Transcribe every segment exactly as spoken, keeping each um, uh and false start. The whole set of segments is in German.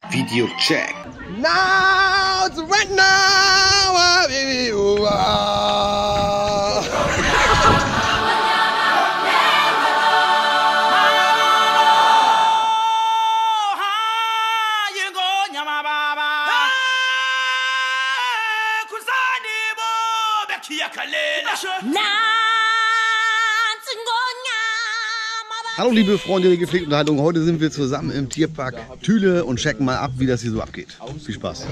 Videocheck. Now it's right now, baby. Hallo liebe Freunde der gepflegten Unterhaltung, heute sind wir zusammen im Tierpark Thüle und checken mal ab, wie das hier so abgeht. Viel Spaß!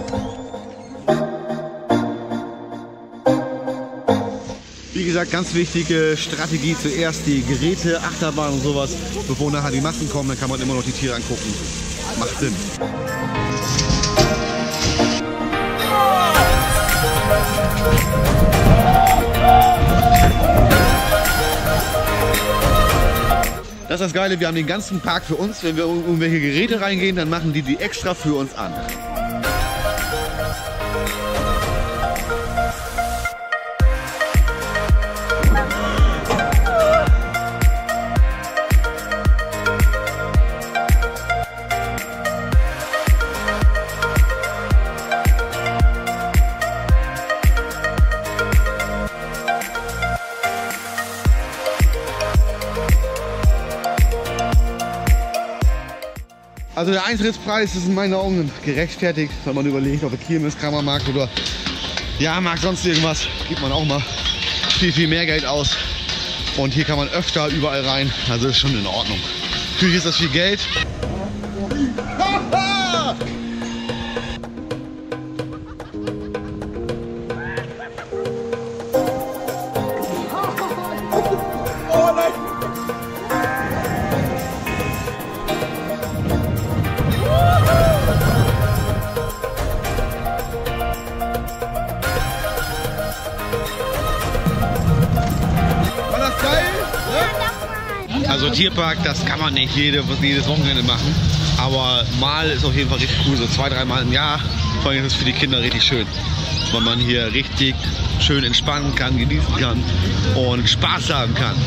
Wie gesagt, ganz wichtige Strategie, zuerst die Geräte, Achterbahn und sowas, bevor nachher die Masken kommen, dann kann man immer noch die Tiere angucken. Macht Sinn. Das ist das Geile, wir haben den ganzen Park für uns. Wenn wir in irgendwelche Geräte reingehen, dann machen die die extra für uns an. Also der Eintrittspreis ist in meinen Augen gerechtfertigt, wenn man überlegt, ob es Kirmes, Kramermarkt oder Jahrmarkt, sonst irgendwas, gibt man auch mal viel, viel mehr Geld aus. Und hier kann man öfter überall rein, also ist schon in Ordnung. Natürlich ist das viel Geld. Also Tierpark, das kann man nicht jede, jedes Wochenende machen, aber mal ist auf jeden Fall richtig cool, so zwei, dreimal im Jahr. Vor allem ist es für die Kinder richtig schön, weil man hier richtig schön entspannen kann, genießen kann und Spaß haben kann.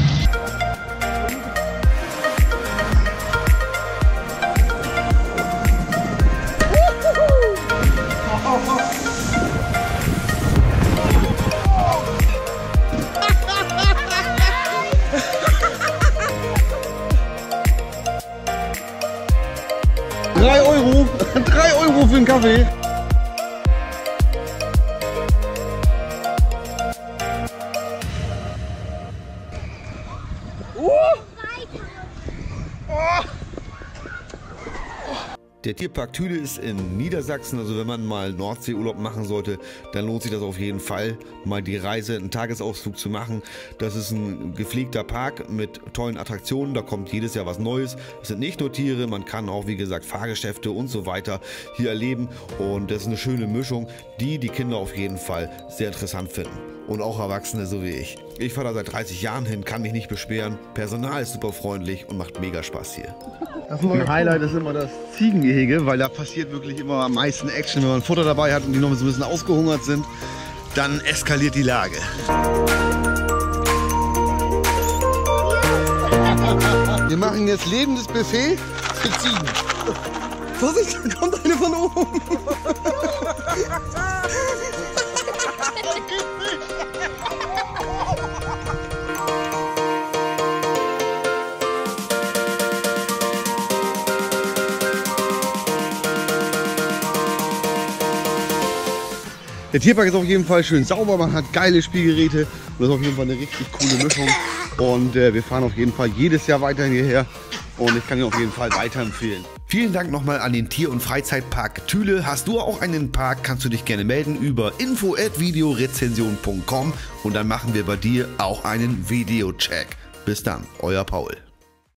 drei Euro, drei Euro für einen Kaffee. Der Tierpark Thüle ist in Niedersachsen, also wenn man mal Nordseeurlaub machen sollte, dann lohnt sich das auf jeden Fall, mal die Reise, einen Tagesausflug zu machen. Das ist ein gepflegter Park mit tollen Attraktionen, da kommt jedes Jahr was Neues. Es sind nicht nur Tiere, man kann auch, wie gesagt, Fahrgeschäfte und so weiter hier erleben. Und das ist eine schöne Mischung, die die Kinder auf jeden Fall sehr interessant finden. Und auch Erwachsene, so wie ich. Ich fahre da seit dreißig Jahren hin, kann mich nicht beschweren. Personal ist super freundlich und macht mega Spaß hier. Das neue Highlight ist immer das Ziegengehege, weil da passiert wirklich immer am meisten Action. Wenn man Futter dabei hat und die noch so ein bisschen ausgehungert sind, dann eskaliert die Lage. Wir machen jetzt lebendes Buffet für Ziegen. Vorsicht, da kommt eine von oben. Der Tierpark ist auf jeden Fall schön sauber, man hat geile Spielgeräte und das ist auf jeden Fall eine richtig coole Mischung. Und äh, wir fahren auf jeden Fall jedes Jahr weiterhin hierher und ich kann ihn auf jeden Fall weiterempfehlen. Vielen Dank nochmal an den Tier- und Freizeitpark Thüle. Hast du auch einen Park, kannst du dich gerne melden über info at videorezension punkt com und dann machen wir bei dir auch einen Videocheck. Bis dann, euer Paul.